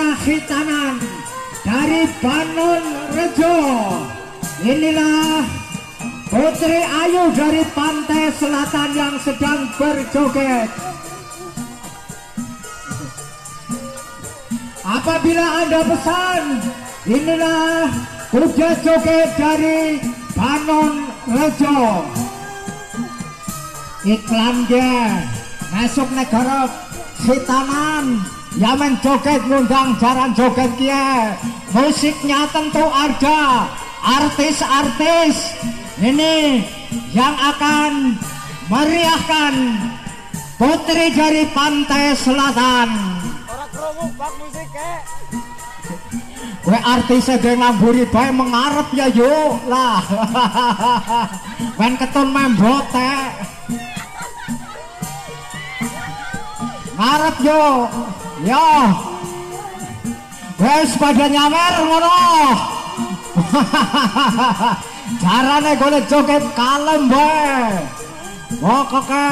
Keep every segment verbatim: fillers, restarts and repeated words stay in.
adalah hitanan dari Banon Rejo. Inilah Putri Ayu dari Pantai Selatan yang sedang berjoget. Apabila Anda pesan, inilah kuda joget dari Banon Rejo. Iklan dia masuk negara hitanan Yaman joget ngundang jaran joget kia. Musiknya tentu ada artis-artis ini yang akan meriahkan Putri dari Pantai Selatan. Orang kerungu bak musik kek. We artisnya dia ngamburi bae mengarep ya yuk lah. Wen ketun membote ngarep yo yo wes pada nyamer ngono. Carane golek joget kalem bae pokoknya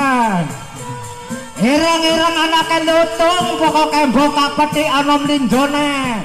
ireng-ireng anake lutung pokoknya mbok peti anom linjone